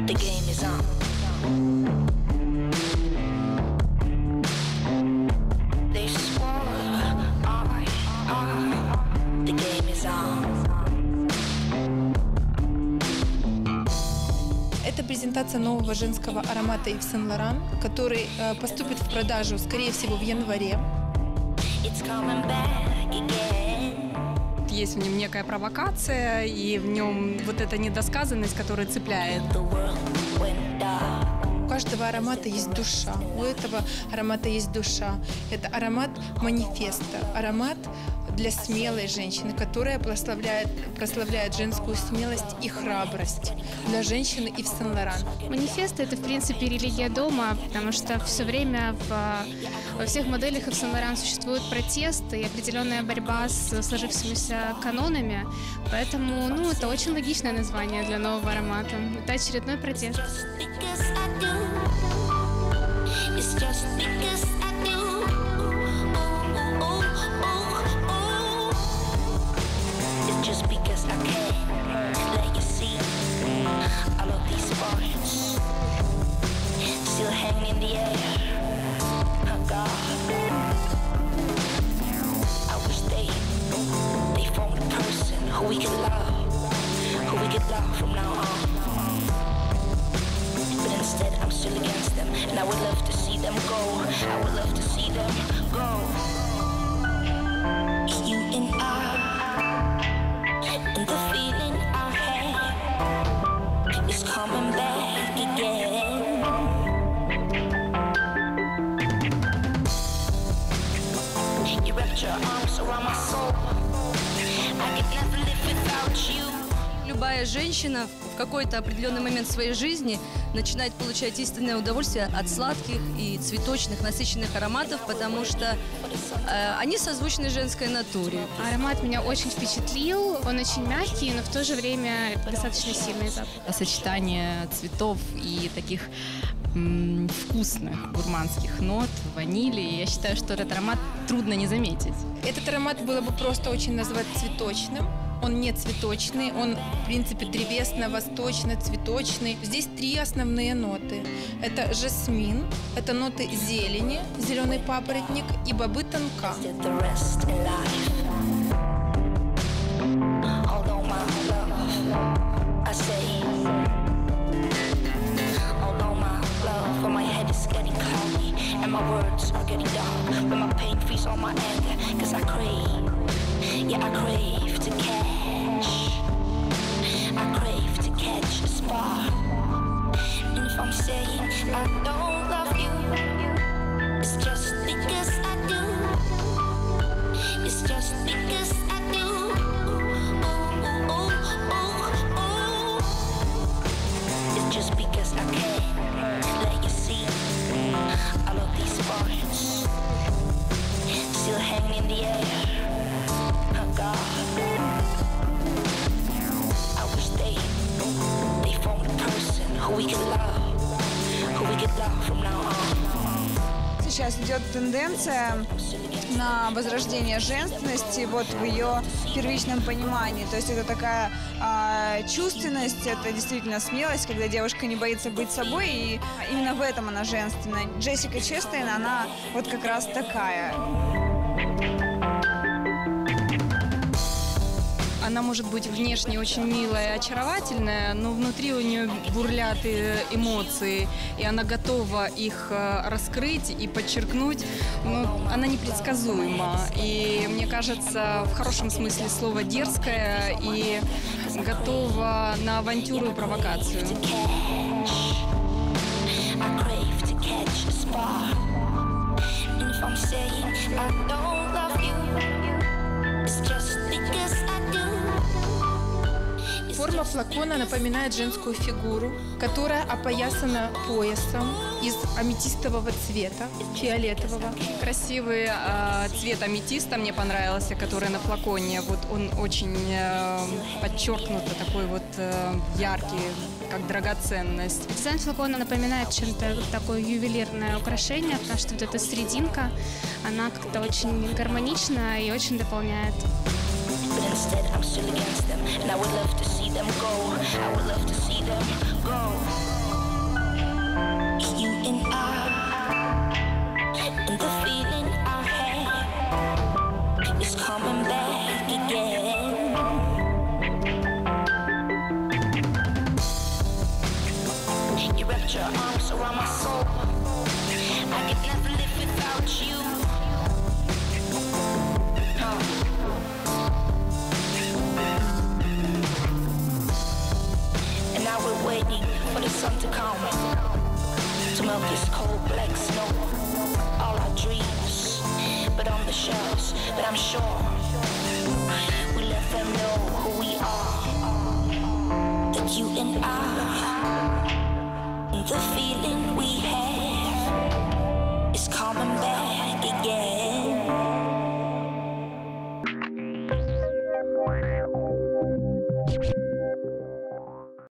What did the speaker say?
The game is on. They swore the game is on. Это презентация нового женского аромата Yves Saint Laurent, который поступит в продажу, скорее всего, в январе. It's coming back again. Есть в нем некая провокация, и в нем вот эта недосказанность, которая цепляет. The world went dark. У каждого аромата есть душа, у этого аромата есть душа. Это аромат манифеста, аромат для смелой женщины, которая прославляет женскую смелость и храбрость. Для женщины Yves Saint Laurent. Манифест – это, в принципе, религия дома, потому что все время во всех моделях Yves Saint Laurent существует протест и определенная борьба с сложившимися канонами. Поэтому, это очень логичное название для нового аромата. Это очередной протест. Still hanging in the air. Oh God, I wish they formed a person who we could love from now on. But instead I'm still against them, and I would love to see them go. I would love to see them go. You and the feeling I had is coming back again. You wrapped your arms around my soul. I could never live without you. Любая женщина в какой-то определенный момент своей жизни начинает получать истинное удовольствие от сладких и цветочных, насыщенных ароматов, потому что они созвучны женской натуре. Аромат меня очень впечатлил, он очень мягкий, но в то же время достаточно сильный запах. Сочетание цветов и таких вкусных гурманских нот, ванили. Я считаю, что этот аромат трудно не заметить. Этот аромат было бы просто очень назвать цветочным. Он не цветочный, он, в принципе, древесно-восточно-цветочный. Здесь 3 основные ноты. Это жасмин, это ноты зелени, зеленый папоротник и бобы тонка. And my words are getting dark, but my pain feeds on my anger, cause I crave to catch a spark. And if I'm saying I don't love you, it's just because I do. It's just because I do. It's just because I can't let you see all of these sparks still hanging in the air. Oh God, I wish they formed a person who we could love from now on. Сейчас идет тенденция на возрождение женственности вот в ее первичном понимании. То есть это такая чувственность, это действительно смелость, когда девушка не боится быть собой, и именно в этом она женственная. Джессика Честейн, она вот как раз такая. Она может быть внешне очень милая и очаровательная, но внутри у нее бурлят эмоции, и она готова их раскрыть и подчеркнуть. Но она непредсказуема. И мне кажется, в хорошем смысле слова дерзкая и готова на авантюру и провокацию. Форма флакона напоминает женскую фигуру, которая опоясана поясом из аметистового цвета, фиолетового. Красивый цвет аметиста мне понравился, который на флаконе. Вот он очень подчеркнуто такой вот яркий, как драгоценность. Дизайн флакона напоминает чем-то такое ювелирное украшение, потому что вот эта серединка, она как-то очень гармонична и очень дополняет. But instead I'm still against them, and I would love to see them go. I would love to see them go. You and the feeling I had is coming back again. You wrapped your arms around my soul. I could never live without you. And now we're waiting for the sun to come to melt this cold black snow. All our dreams, but on the shelves. But I'm sure we let them know who we